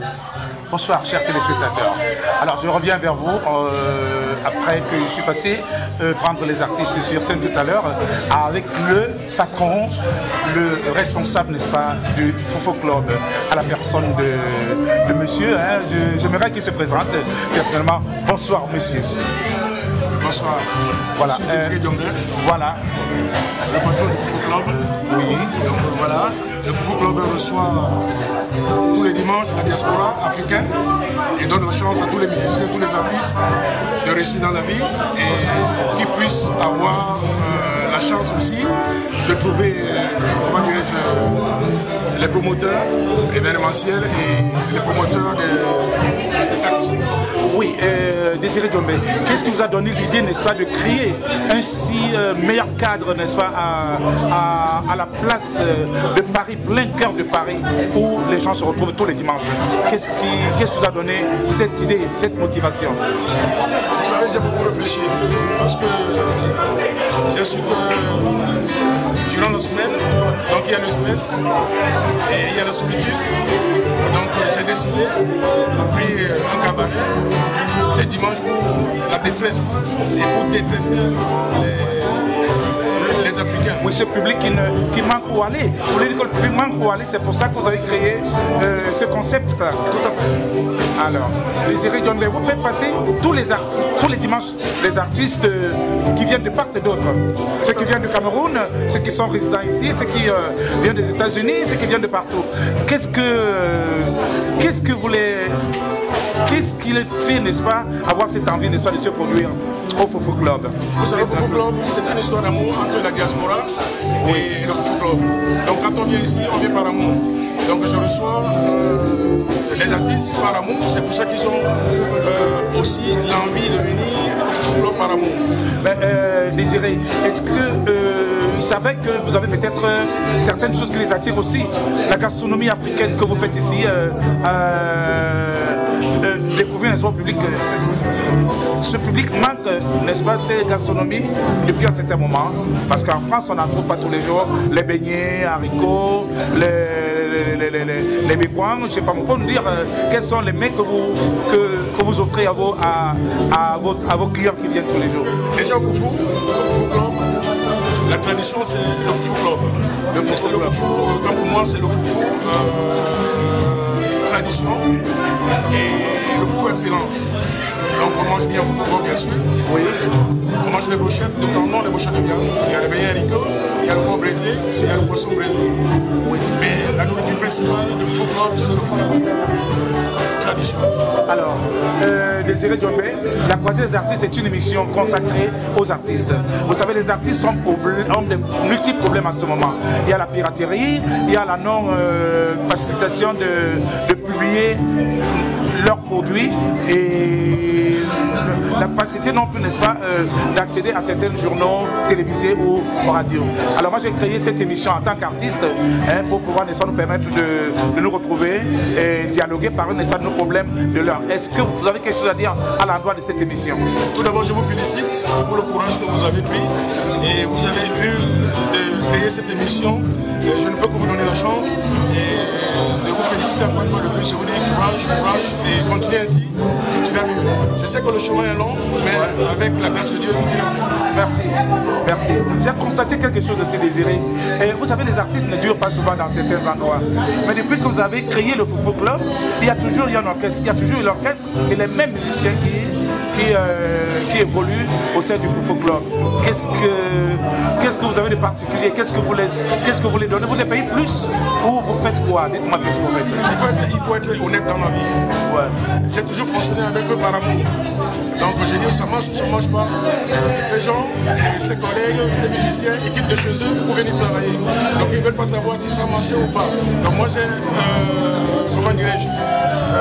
Bonsoir chers téléspectateurs. Alors je reviens vers vous après que je suis passé prendre les artistes sur scène tout à l'heure avec le patron, le responsable, n'est-ce pas, du Fofo Club, à la personne de monsieur. Hein, j'aimerais qu'il se présente personnellement. Bonsoir monsieur. Bonsoir. Voilà. Je suis Désiré Diombe. Voilà. Le patron du Fofo Club. Oui. Donc voilà. Le Fofo Club reçoit tous les dimanches la diaspora africaine et donne la chance à tous les musiciens, tous les artistes de réussir dans la vie et qui puissent avoir la chance aussi de trouver, comment dirais-je, les promoteurs événementiels et les promoteurs des spectacles aussi. Oui, Désiré Diombe, qu'est-ce qui vous a donné l'idée, n'est-ce pas, de créer un si meilleur cadre, n'est-ce pas, à la place de Paris, plein cœur de Paris, où les gens se retrouvent tous les dimanches? Qu'est-ce qui vous a donné cette idée, cette motivation? Vous savez, j'ai beaucoup réfléchi, parce que j'ai su que durant la semaine, donc il y a le stress et il y a la solitude. Donc j'ai décidé d'ouvrir un cabaret les dimanches pour la détresse et pour détresser les Africains. Oui, ce public qui manque où aller. Vous voulez dire que le public manque où aller, c'est pour ça que vous avez créé ce concept-là. Tout à fait. Alors, Désiré Diombe, vous faites passer tous les dimanches les artistes qui viennent de part et d'autre. Ceux qui viennent du Cameroun, ceux qui sont résidents ici, ceux qui viennent des États-Unis, ceux qui viennent de partout. Qu'est-ce qui les fait, n'est-ce pas, avoir cette envie, n'est-ce pas, de se produire au Fofo Club? Vous savez, le Fofo Club, c'est une histoire d'amour entre la diaspora et le Fofo Club. Donc quand on vient ici, on vient par amour. Donc je reçois les artistes par amour, c'est pour ça qu'ils ont aussi l'envie de venir au Fofo Club par amour. Mais, Désiré, est-ce que ils savaient que vous avez peut-être certaines choses qui les attirent aussi? La gastronomie africaine que vous faites ici, découvrir un public, ce public manque, n'est-ce pas, cette gastronomie depuis un certain moment, parce qu'en France on n'en trouve pas tous les jours, les beignets, haricots, les bécoins, je ne sais pas, vous pouvez nous dire quels sont les mets que vous offrez à vos clients qui viennent tous les jours? Déjà au Fofo Club, la tradition c'est le Fofo Club. Le Fofo, comme pour moi c'est le Fofo tradition et le Fofo excellence. Donc on mange bien au Fofo, bien sûr. Oui. On mange les brochettes, de temps en temps les brochettes de viande. Il y a le beignet haricot, il y a le porc braisé, il y a le poisson braisé. Oui. Mais la nourriture principale du Fofo Club, c'est le Fofo tradition. Alors, Désiré Diombe, la croisée des artistes est une émission consacrée aux artistes. Vous savez, les artistes ont de multiples problèmes en ce moment. Il y a la piraterie, il y a la non-facilitation de publier leurs produits et la facilité non plus, n'est-ce pas, d'accéder à certains journaux télévisés ou radio. Alors moi j'ai créé cette émission en tant qu'artiste pour pouvoir, n'est-ce pas, nous permettre de nous retrouver et dialoguer, parler, n'est-ce pas, de nos problèmes de l'heure. Est-ce que vous avez quelque chose à dire à l'endroit de cette émission? Tout d'abord, je vous félicite pour le courage que vous avez pris et vous avez eu de créer cette émission. Je ne peux que vous donner la chance et de vous féliciter encore une fois de plus. Je vous dis courage et continuez ainsi, tout ira mieux. Je sais que le chemin est long, mais avec la grâce de Dieu, tout ira mieux. Merci, merci. J'ai constaté quelque chose de ce Désiré. Et vous savez, les artistes ne durent pas souvent dans certains endroits. Mais depuis que vous avez créé le Fofo Club, il y a toujours eu un orchestre, il y a toujours eu l'orchestre et les mêmes musiciens qui évoluent au sein du Fofo Club. Qu'est-ce que vous avez de particulier? Qu'est-ce que vous les donnez? Vous les payez plus ou vous faites quoi? Dites-moi qu'est-ce que vous faites. Il faut être honnête dans la vie. Ouais. J'ai toujours fonctionné avec eux par amour. Donc j'ai dit ça marche ou ça ne marche pas. Ces gens, ces collègues, ces musiciens, ils quittent de chez eux pour venir travailler. Donc ils ne veulent pas savoir si ça a marché ou pas. Donc moi j'ai, comment dirais-je,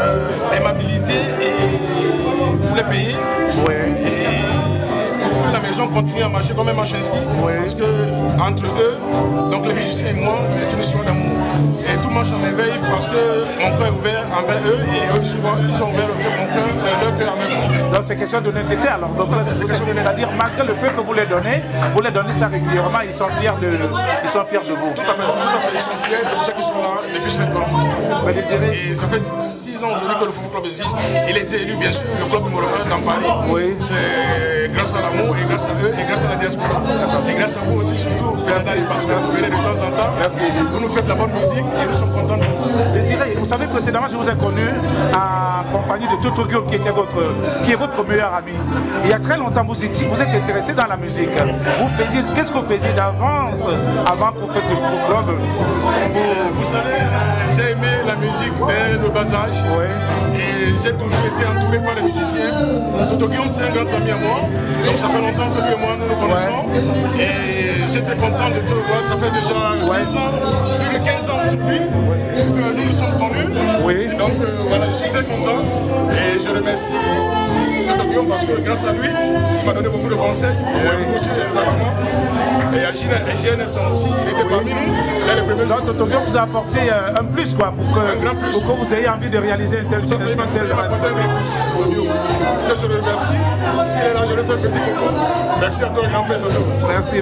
l'aimabilité et pour les payer. Ouais. Et pour la maison. ils ont continué à marcher comme un marche ainsi, parce que entre eux, donc les musiciens et moi, c'est une histoire d'amour. Et tout marche en merveille parce que mon cœur est ouvert envers eux et eux souvent, ils ont ouvert leur cœur envers moi. Donc c'est question d'honnêteté alors. C'est-à-dire malgré le peu que vous les donnez ça régulièrement, ils sont fiers de vous. Tout à fait, ils sont fiers, c'est pour ça qu'ils sont là depuis 5 ans. Et ça fait 6 ans aujourd'hui que le Foufou Club existe. Il a été élu bien sûr le club numéro 1 dans Paris. Oui. C'est grâce à l'amour et grâce à eux et grâce à la diaspora. Et grâce à vous aussi surtout, parce que vous venez de temps en temps. Merci. Vous nous faites la bonne musique et nous sommes contents de vous. Désiré, vous savez précédemment je vous ai connu en compagnie de Toto Guillaume qui est votre meilleur ami. Il y a très longtemps vous êtes intéressé dans la musique. Qu'est-ce que vous faisiez d'avance avant pour faire du club? Vous savez, j'ai aimé la musique dès le bas âge. Et j'ai toujours été entouré par les musiciens. Toto Guillaume, c'est un grand ami à moi. Donc ça fait longtemps que lui et moi nous nous connaissons. Et j'étais content de te revoir. Ça fait déjà 15 ans, plus de 15 ans aujourd'hui que nous nous sommes connus. Et donc voilà, je suis très content. Et je remercie Toto Guillaume parce que grâce à lui, il m'a donné beaucoup de conseils. Et vous aussi exactement. Et à GNS aussi, il était parmi nous. Donc Toto Guillaume vous a apporté un plus quoi, pour que vous ayez envie de réaliser un tel il m'a apporté un grand plus. Que je le remercie. S'il est là, je le fais un petit coucou. Merci à toi, grand frère Toto. Merci.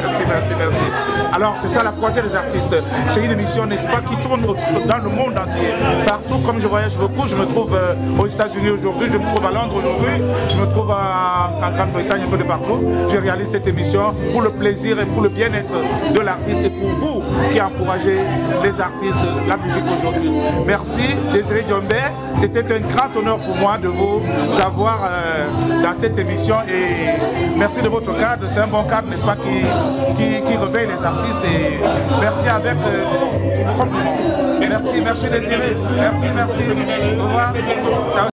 Alors c'est ça la croisée des artistes. C'est une émission, n'est-ce pas, qui tourne dans le monde entier. Partout, comme je voyage beaucoup, je me trouve aux États-Unis aujourd'hui, je me trouve à Londres aujourd'hui, je me trouve en Grande-Bretagne, un peu de partout. Je réalise cette émission pour le plaisir et pour le bien-être de l'artiste et pour vous qui encouragez les artistes, la musique aujourd'hui. Merci Désiré Diombe, c'était un grand honneur pour moi de vous avoir dans cette émission et merci de votre cadre, c'est un bon cadre, n'est-ce pas, qui réveille les artistes et merci avec vos compliments. Merci Désiré, merci. Au revoir.